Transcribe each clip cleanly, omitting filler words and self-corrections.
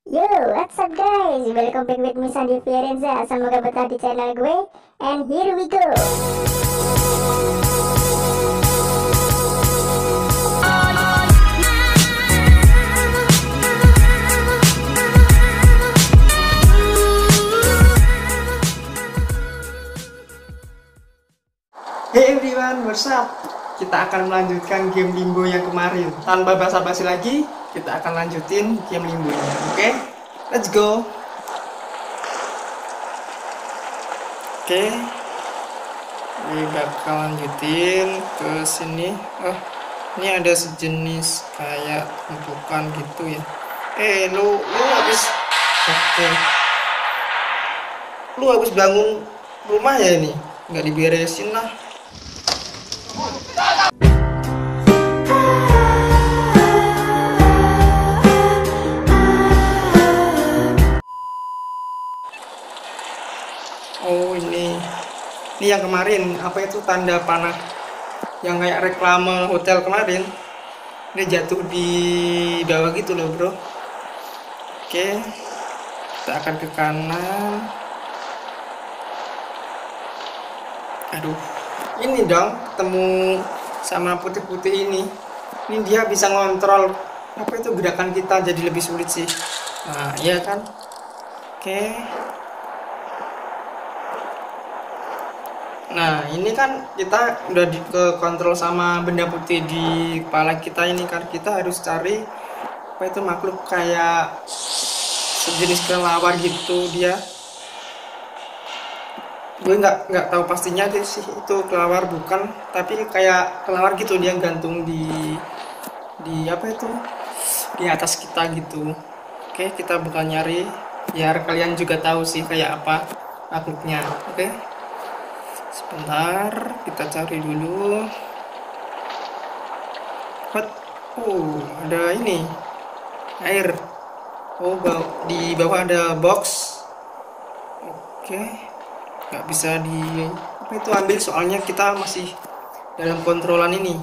Yo, what's up guys? Welcome back with me Sandy Fiorenza. Semoga betah di channel gue. And here we go. Hey everyone, what's up? Kita akan melanjutkan game Limbo yang kemarin. Tanpa basa-basi lagi, kita akan lanjutin game Limbo-nya. Oke? Let's go. Oke. Ini bakal lanjutin ke sini. Oh, ini ada sejenis kayak tumpukan gitu ya. Lu habis Oke. Lu habis bangun rumah ya ini? Nggak diberesin lah. Oh ini yang kemarin apa itu tanda panah yang kayak reklame hotel kemarin, ini jatuh di bawah gitu loh bro. Oke, kita akan ke kanan. Aduh, ini dong ketemu sama putih-putih ini dia bisa ngontrol apa itu gerakan kita, jadi lebih sulit sih. Nah iya kan. Oke. Nah ini kan kita udah ke kontrol sama benda putih di kepala kita ini kan, kita harus cari apa itu makhluk kayak sejenis kelelawar gitu dia. Gue nggak tahu pastinya sih itu kelelawar bukan, tapi kayak kelelawar gitu, dia gantung di apa itu di atas kita gitu. Oke, kita bakal nyari biar kalian juga tahu sih kayak apa makhluknya. Oke. Sebentar, kita cari dulu. What? Oh, ada ini air. Oh, di bawah ada box. Oke, nggak bisa di apa itu ambil, soalnya kita masih dalam kontrolan ini.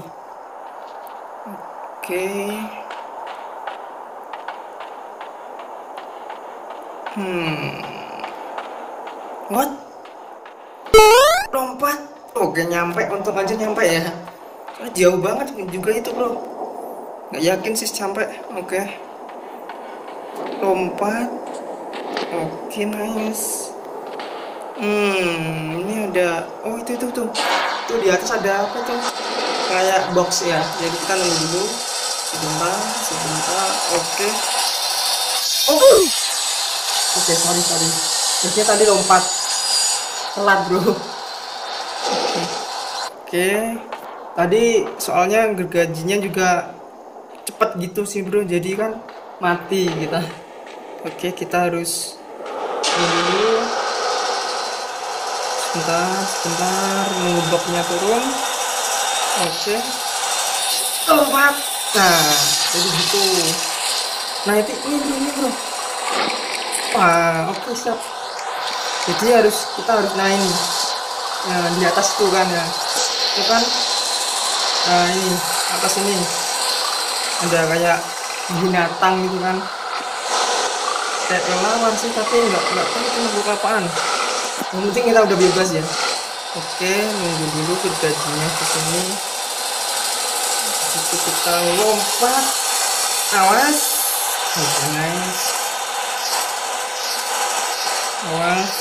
Oke. What? Lompat. Oke, nyampe, untung aja nyampe ya. Jauh banget juga itu bro, nggak yakin sih sampai. Oke, lompat. Oke, nice. Ini ada, oh itu tuh di atas ada apa tuh kayak box ya, jadi kita nunggu dulu sebentar. Oke. Oke, sorry terusnya tadi lompat telat bro. Oke, tadi soalnya gergajinya juga cepet gitu sih bro, jadi kan mati kita. Oke, kita harus dulu sebentar nunggu bloknya turun. Oke, lompat. Nah jadi gitu. Nah itu ini bro. Wah, oke, siap. Jadi kita harus naik. Nah di atas tuh kan ya, itu kan. Nah ini atas ini ada kayak binatang gitu kan, kayak kelelawar sih, tapi nggak tahu itu makhluk apaan. Yang penting kita udah bebas ya. Oke, nunggu dulu gergajinya ke sini. Itu kita lompat. Awas. Oke, nice. Awas.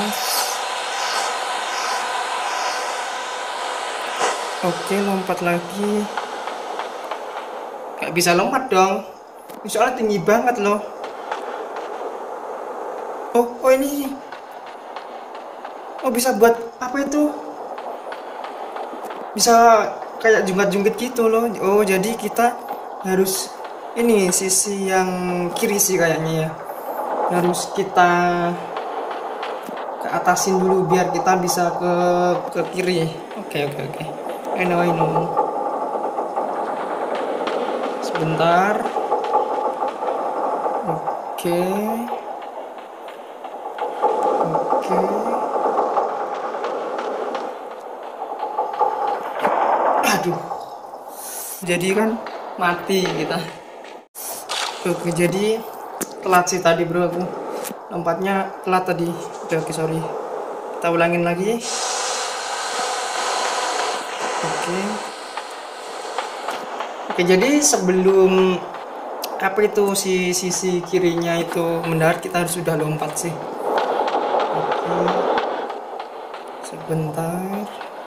Oke, lompat lagi. Gak bisa lompat dong, soalnya tinggi banget loh. Oh ini. Oh bisa buat apa itu? Bisa kayak jungkat-jungkit gitu loh. Oh jadi kita harus ini sisi yang kiri sih kayaknya ya. Harus kita ke atasin dulu biar kita bisa ke kiri. Oke. I know. Sebentar. Oke. Aduh. Jadi kan mati kita. Oke, jadi telat sih tadi bro, aku lompatnya telat tadi. Oke, sorry, kita ulangin lagi. Oke, jadi sebelum apa itu si sisi kirinya itu mendarat, kita harus sudah lompat sih. Oke, sebentar,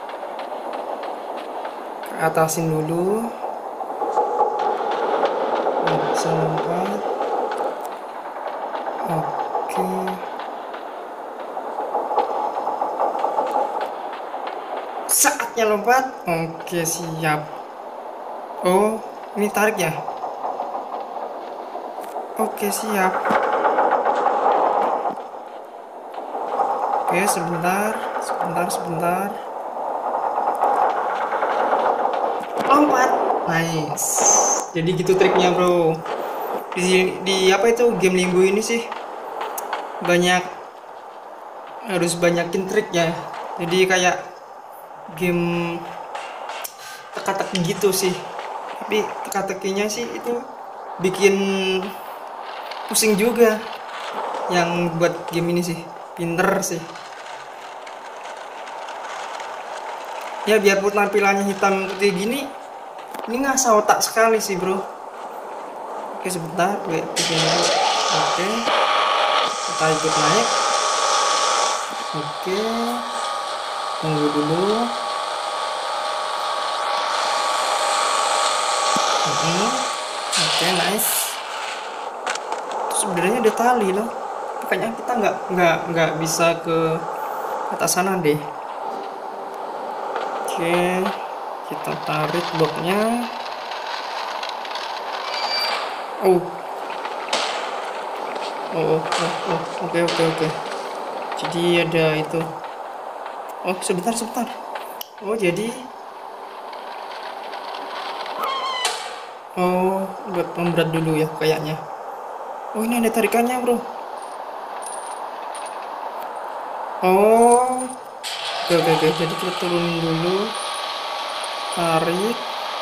ke atasin dulu. Bisa lompat. Oke, saatnya lompat. Oke, siap. Oh, ini tarik ya. Oke, siap. Oke, sebentar. Lompat. Nice. Jadi gitu triknya bro. Di apa itu game Limbo ini sih harus banyakin triknya. Jadi kayak game teka-teki gitu sih. Tapi teka-tekinya sih itu bikin pusing juga. Yang buat game ini sih pinter sih. Ya biarpun tampilannya hitam putih gini, ini ngasah otak sekali sih bro. Oke, sebentar, bikin dulu. Oke, kita ikut naik. Oke, tunggu dulu. Oke, nice. Sebenarnya ada tali loh. Kayaknya kita nggak bisa ke atas sana deh. Oke, kita tarik bloknya. Oke. Jadi ada itu. Oh, sebentar. Oh, jadi buat memberat dulu ya kayaknya. Oh, ini ada tarikannya bro. Oh, oke. Jadi kita turun dulu. Tarik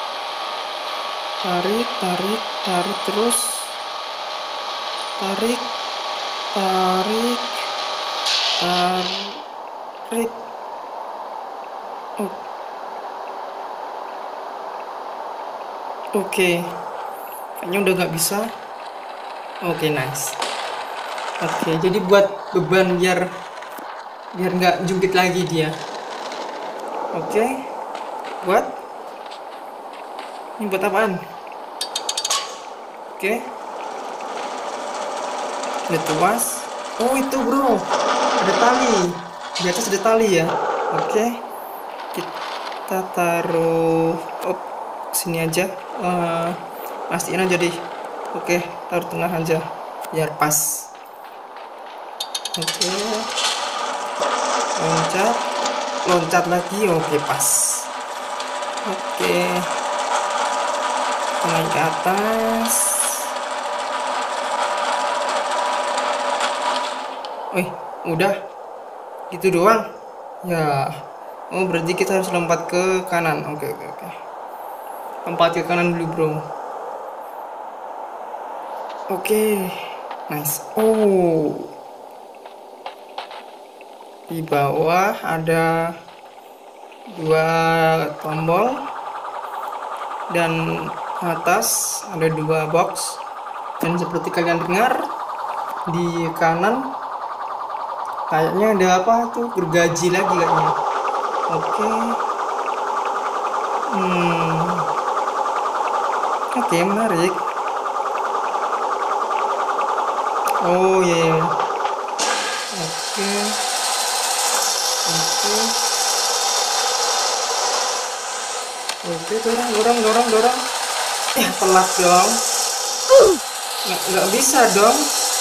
terus. Tarik. Oh, oke. Kayaknya udah nggak bisa. Oke, nice. Oke, jadi buat beban biar nggak jungkit lagi dia. Oke, ini buat apaan? Oke, udah tuas. Oh, itu bro, ada tali di atas, ada tali ya. Oke, kita taruh sini aja. Pastiin aja deh. Oke, taruh tengah aja biar pas. Oke, loncat lagi. Oke, pas. Oke, naik ke atas. Udah gitu doang ya. Oh, berarti kita harus lompat ke kanan. Oke. Lompat ke kanan dulu bro. Oke, nice. Oh, di bawah ada 2 tombol dan atas ada 2 box. Dan seperti kalian dengar, di kanan kayaknya ada apa tuh, gergaji lagi kayaknya. Oke. Oke, menarik. Oh yeah. Oke, dorong. Telat dong. Nggak bisa dong.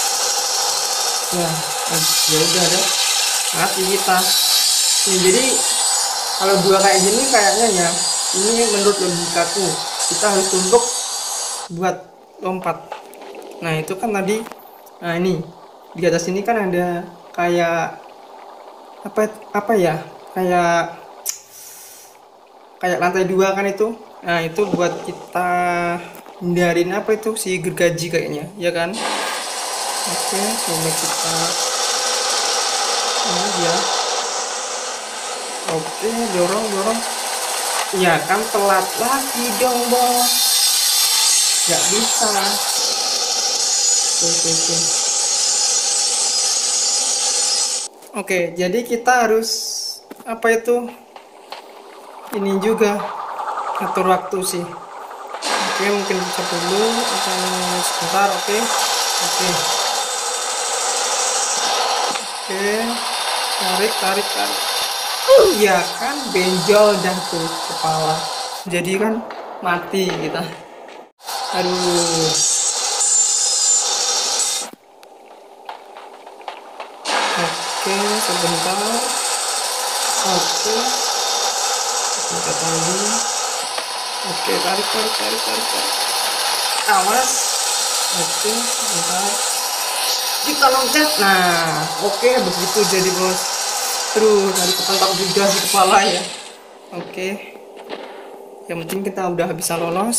Ya udah deh. Mati kita. Nih, jadi kalau 2 kayak gini kayaknya ya, ini menurut logikaku kita harus tumpuk buat lompat. Nah, itu kan tadi. Nah, ini di atas ini kan ada kayak apa ya? Kayak lantai 2 kan itu. Nah, itu buat kita hindarin apa itu, si gergaji kayaknya, ya kan? Oke, coba kita ini aja. Oke, dorong dorong. Ya kan telat lagi dong bos, nggak bisa. Oke. Oke, jadi kita harus apa itu, ini juga atur waktu sih. Oke, mungkin bisa dulu atau sebentar. Oke. Tarik. Ya kan benjol dah tuh kepala, jadi kan mati kita. Aduh. Oke, sebentar. Oke, sebentar lagi. Oke, tarik. Awas. Oke, sebentar. Kita loncat. Nah, oke, begitu jadi bos. Aduh, tadi kepentok juga si kepala ya. Oke, yang penting kita udah bisa lolos.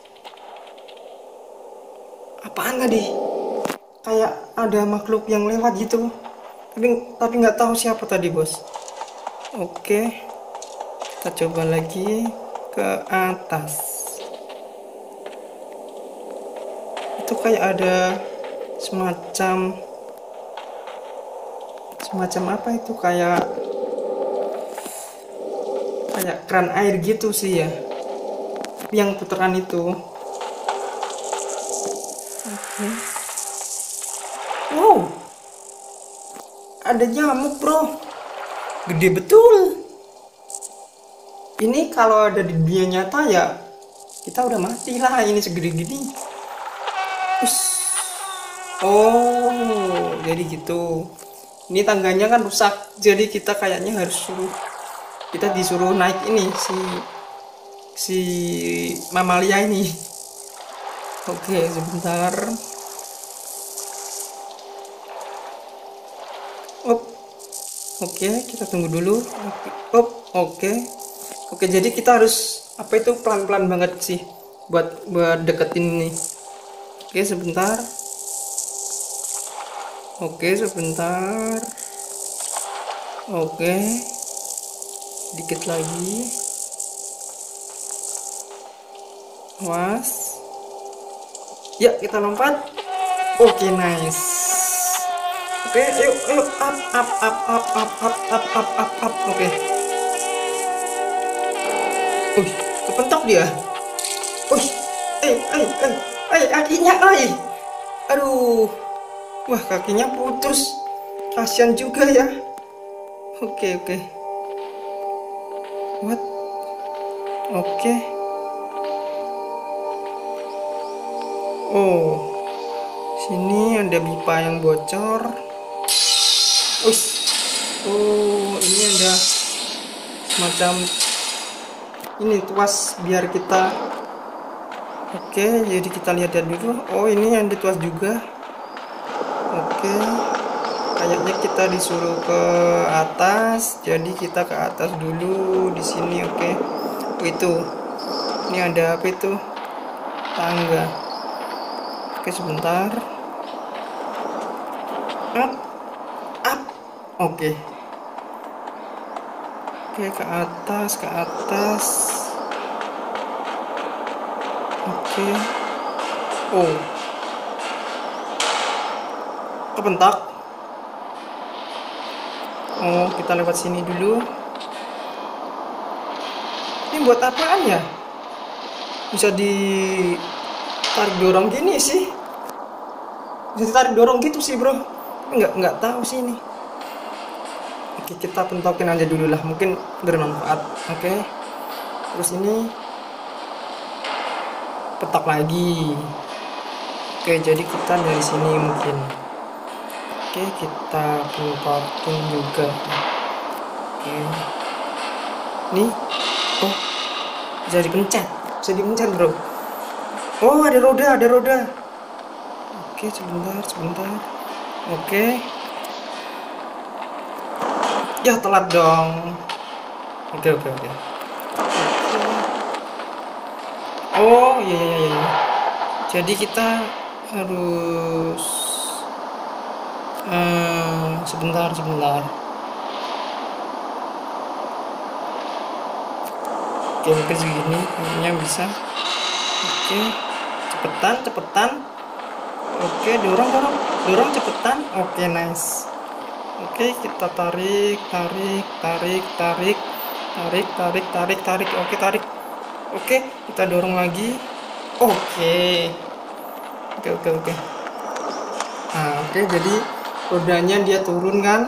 Apaan tadi? Kayak ada makhluk yang lewat gitu. Tapi nggak tahu siapa tadi bos. Oke, kita coba lagi ke atas. Itu kayak ada semacam apa itu, kayak keran air gitu sih ya, yang putaran itu. Oke. Wow, ada nyamuk bro, gede betul. Ini kalau ada di dunia nyata ya kita udah mati lah, ini segede gini. Oh, jadi gitu. Ini tangganya kan rusak, jadi kita kayaknya kita disuruh naik ini si mamalia ini. Oke, sebentar. Oke, kita tunggu dulu. Oke, jadi kita harus apa itu, pelan-pelan banget sih buat deketin ini. Oke, sebentar. Oke, dikit lagi. Awas. Ya, kita lompat. Oke, nice. Oke, ayo up. Oke. Kepentok dia. Kakinya, aduh. Wah, kakinya putus. Kasian juga ya. Oke. What? Oke. Oh, sini ada pipa yang bocor. Oh, ini ada semacam ini tuas biar kita. Oke, jadi kita lihat dulu. Oh, ini yang dituas juga. Oke, kayaknya kita disuruh ke atas, jadi kita ke atas dulu di sini. Oke. Itu ini ada apa itu, tangga. Oke, sebentar. Up. Oke, ke atas. Oke. Oh, kepentak. Oh, kita lewat sini dulu. Ini buat apaan ya? Bisa ditarik dorong gini sih. Bisa ditarik dorong gitu sih bro. Nggak tahu sih ini. Oke, kita pentokin aja dulu lah, mungkin bermanfaat. Oke. Terus ini petak lagi. Oke, jadi kita dari sini mungkin. Oke, kita pentokin juga. Oke. Nih. Oh, bisa dipencet bro. Oh, ada roda. Oke, sebentar. Oke. Ya, telat dong. Oke. Oh, iya. Jadi kita harus Sebentar, sebentar. Oke, mungkin segini kayaknya bisa. Oke, cepetan, cepetan. Oke, dorong, dorong, dorong cepetan. Oke, nice. Oke, kita tarik, tarik, tarik, tarik, tarik, tarik, tarik, tarik. Oke, tarik. Oke, kita dorong lagi. Oke, oke, oke, oke. Nah, oke, jadi rodanya dia turun kan?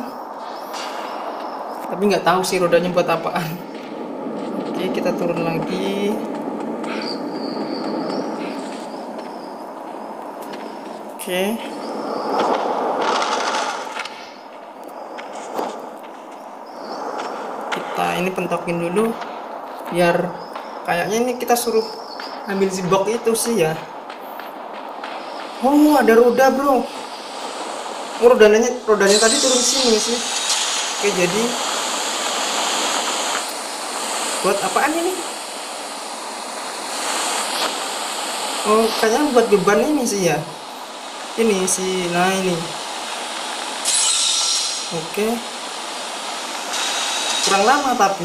Tapi nggak tahu sih rodanya buat apaan. Oke, kita turun lagi. Oke. Kita ini pentokin dulu biar kayaknya ini kita suruh ambil si box itu sih ya. Oh, ada roda, Bro. Oh, rodanya tadi turun sini sih. Oke, jadi buat apaan ini? Oh, kayaknya buat beban ini sih ya. Ini sih, nah ini. Oke. Kurang lama tapi.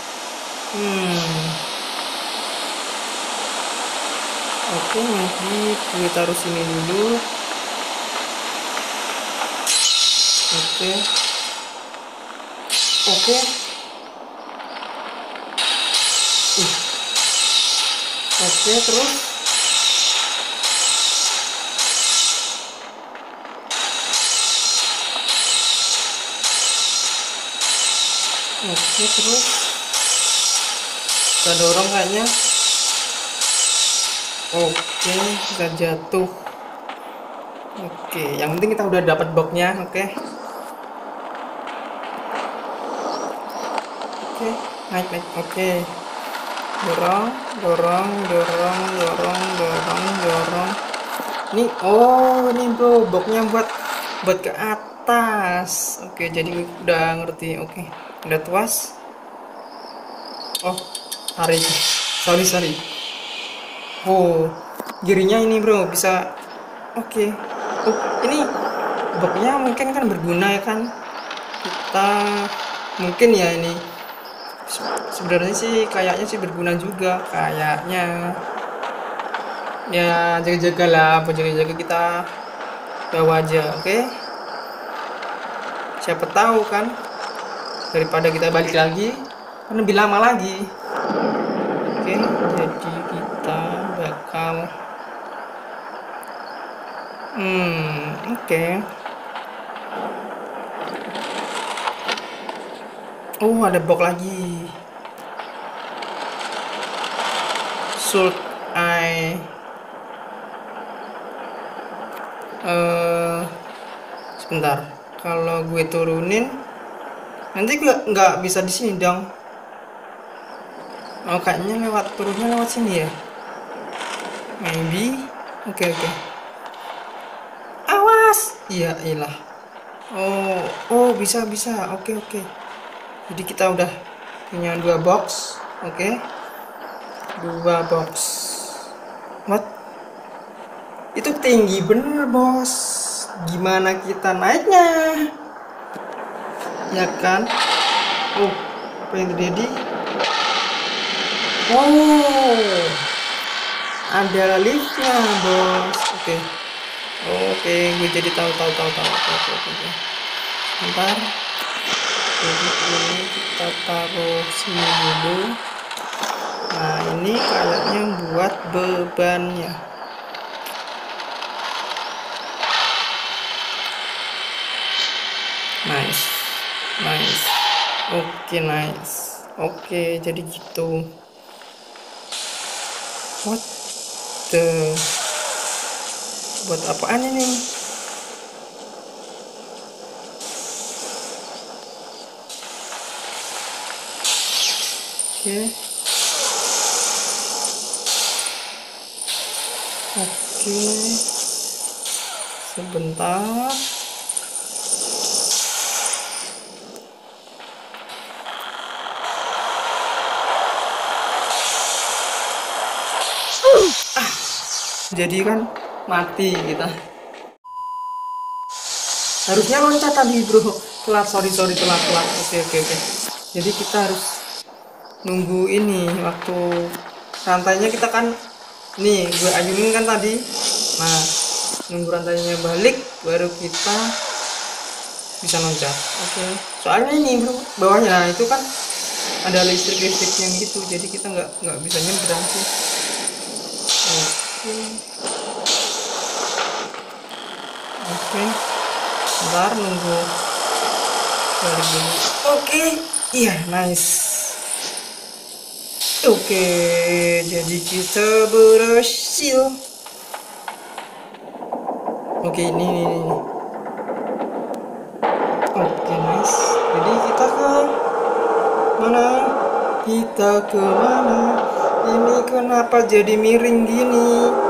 Oke, nanti gue taruh sini dulu. Oke. Oke. Oke, terus. Oke, terus. Kita dorong kayaknya. Oke, kita jatuh. Oke, yang penting kita udah dapat boxnya. Oke. Oke, naik, naik. Oke. Dorong, dorong, dorong, dorong, dorong, dorong. Ini, oh, ini bro, boxnya buat ke atas. Oke, jadi udah ngerti. Oke, udah tuas. Oh, tarik. Sorry, sorry. Oh, girinya ini bro bisa. Oke. Oh, ini boxnya mungkin kan berguna ya kan. Kita mungkin ya ini sebenarnya sih kayaknya sih berguna juga kayaknya. Ya jaga-jaga lah, jaga-jaga kita bawa aja. Oke, siapa tahu kan daripada kita balik lagi kan lebih lama lagi. Oke, jadi kita bakal oke. Oh, ada box lagi. Should I sebentar. Kalau gue turunin nanti gue nggak bisa di sini dong. Oh, kayaknya turunnya lewat sini ya. Maybe. Oke, oke. Awas. Iya, iyalah. Oh, oh bisa bisa. Oke, oke. Jadi kita udah punya 2 box. Oke. 2 box. What? Itu tinggi bener, bos. Gimana kita naiknya? Ya kan? Oh, apa yang terjadi? Oh, ada liftnya, bos. Oke. Oke, gue jadi tahu. Oke. Bentar. Jadi ini kita taruh sini dulu. Nah, ini kayaknya buat bebannya. Nice. Oke, nice. Oke, jadi gitu. What the? Buat apaan ini? Oke. Oke. Sebentar. Jadi kan mati kita. Harusnya loncat tadi bro. Telat, sorry telat. Oke. Jadi kita harus nunggu ini waktu rantainya kita kan nih gue ayunin kan tadi. Nah nunggu rantainya balik baru kita bisa loncat. Oke. Soalnya ini bro bawahnya, nah itu kan ada listriknya gitu, jadi kita nggak bisa nyebrang sih. Oke. Bentar nunggu balik dulu. Oke. Iya, nice. Oke, jadi kita berhasil. Oke, ini. Oke, nice. Jadi kita ke mana? Ini kenapa jadi miring gini?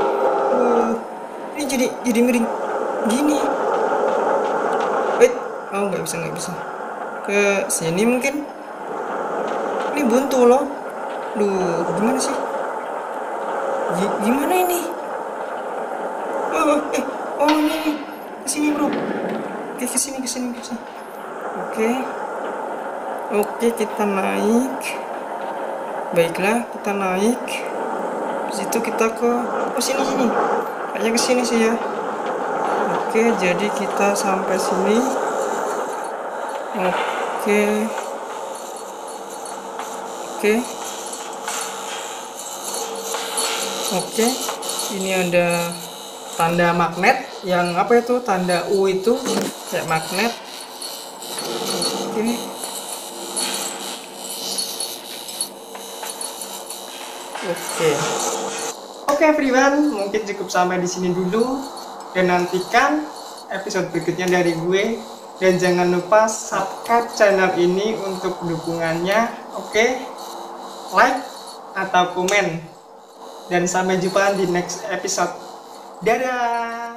Ini jadi miring gini. Wait, oh nggak bisa. Ke sini mungkin. Ini buntu loh. Duh, gimana sih? Gimana ini? Oh ini. Kesini bro. Oke, kesini. Oke, kita naik. Baiklah, kita naik. Di situ kita ke sini. Kayaknya kesini sih ya. Oke, jadi kita sampai sini. Oke. Ini ada tanda magnet yang apa itu? Tanda U itu kayak magnet. Oke everyone, mungkin cukup sampai di sini dulu dan nantikan episode berikutnya dari gue, dan jangan lupa subscribe channel ini untuk dukungannya. Oke, like atau komen, dan sampai jumpa di next episode. Dadah.